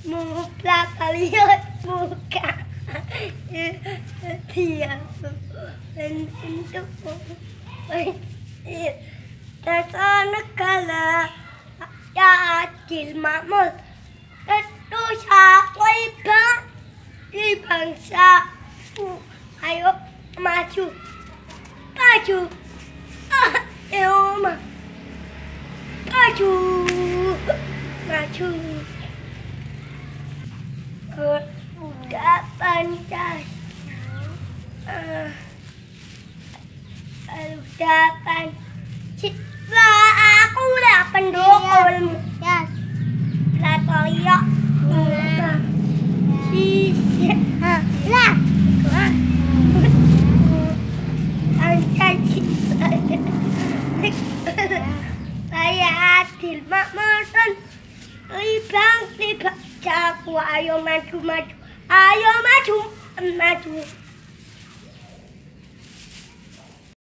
Mutlak kalian buka dia untuk negara ya adil makmur tentu sampai di bangsa. Ayo maju maju ayo maju maju. Udah pancas udah pancit aku udah pendukung Natalia lah saya adil makmur libang jago. Ayo maju maju ayo maju maju.